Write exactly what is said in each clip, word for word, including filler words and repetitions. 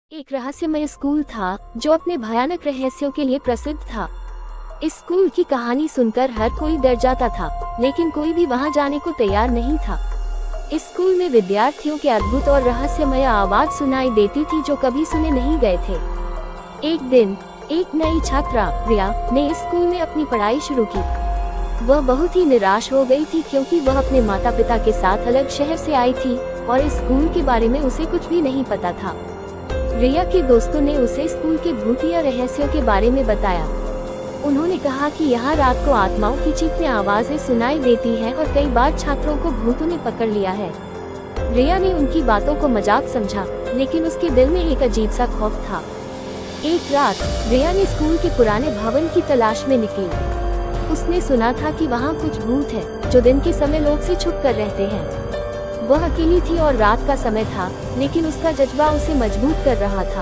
एक रहस्यमय स्कूल था जो अपने भयानक रहस्यों के लिए प्रसिद्ध था। इस स्कूल की कहानी सुनकर हर कोई डर जाता था, लेकिन कोई भी वहां जाने को तैयार नहीं था। इस स्कूल में विद्यार्थियों के अद्भुत और रहस्यमय आवाज सुनाई देती थी जो कभी सुने नहीं गए थे। एक दिन एक नई छात्रा रिया ने इस स्कूल में अपनी पढ़ाई शुरू की। वह बहुत ही निराश हो गई थी क्योंकि वह अपने माता पिता के साथ अलग शहर से आई थी और इस स्कूल के बारे में उसे कुछ भी नहीं पता था। रिया के दोस्तों ने उसे स्कूल के भूतिया रहस्यों के बारे में बताया। उन्होंने कहा कि यहाँ रात को आत्माओं की चीखती आवाजें सुनाई देती हैं और कई बार छात्रों को भूतों ने पकड़ लिया है। रिया ने उनकी बातों को मजाक समझा, लेकिन उसके दिल में एक अजीब सा खौफ था। एक रात रिया ने स्कूल के पुराने भवन की तलाश में निकली। उसने सुना था कि वहाँ कुछ भूत है जो दिन के समय लोग से छुप कर रहते हैं। वह अकेली थी और रात का समय था, लेकिन उसका जज्बा उसे मजबूत कर रहा था।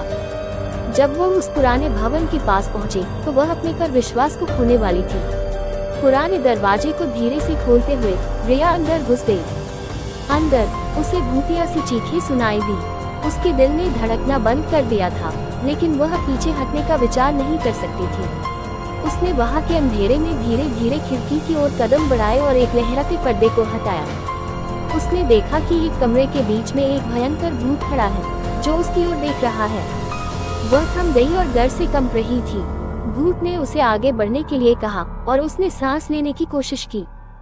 जब वह उस पुराने भवन के पास पहुंची, तो वह अपने कर विश्वास को खोने वाली थी। पुराने दरवाजे को धीरे से खोलते हुए रिया अंदर घुस गई। अंदर उसे भूतिया सी चीखें सुनाई दी। उसके दिल ने धड़कना बंद कर दिया था, लेकिन वह पीछे हटने का विचार नहीं कर सकती थी। उसने वहां के अंधेरे में धीरे धीरे खिड़की की ओर कदम बढ़ाए और एक लहराते पर्दे को हटाया। उसने देखा कि एक कमरे के बीच में एक भयंकर भूत खड़ा है जो उसकी ओर देख रहा है। वह थम गई और डर से कंप रही थी। भूत ने उसे आगे बढ़ने के लिए कहा और उसने सांस लेने की कोशिश की।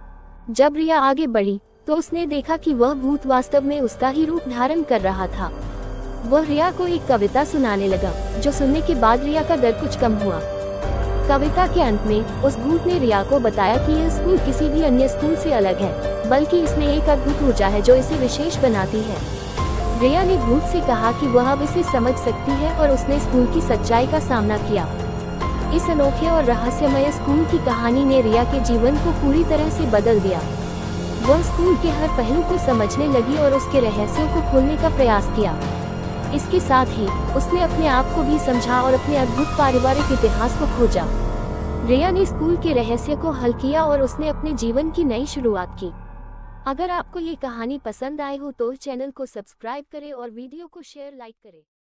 जब रिया आगे बढ़ी तो उसने देखा कि वह भूत वास्तव में उसका ही रूप धारण कर रहा था। वह रिया को एक कविता सुनाने लगा, जो सुनने के बाद रिया का डर कुछ कम हुआ। कविता के अंत में उस भूत ने रिया को बताया कि यह स्कूल किसी भी अन्य स्कूल से अलग है, बल्कि इसमें एक अद्भुत ऊर्जा है जो इसे विशेष बनाती है। रिया ने भूत से कहा कि वह अब इसे समझ सकती है और उसने स्कूल की सच्चाई का सामना किया। इस अनोखे और रहस्यमय स्कूल की कहानी ने रिया के जीवन को पूरी तरह से बदल दिया। वह स्कूल के हर पहलू को समझने लगी और उसके रहस्यों को खोलने का प्रयास किया। इसके साथ ही उसने अपने आप को भी समझा और अपने अद्भुत पारिवारिक इतिहास को खोजा। रिया ने स्कूल के रहस्य को हल किया और उसने अपने जीवन की नई शुरुआत की। अगर आपको ये कहानी पसंद आए हो तो चैनल को सब्सक्राइब करें और वीडियो को शेयर लाइक करें।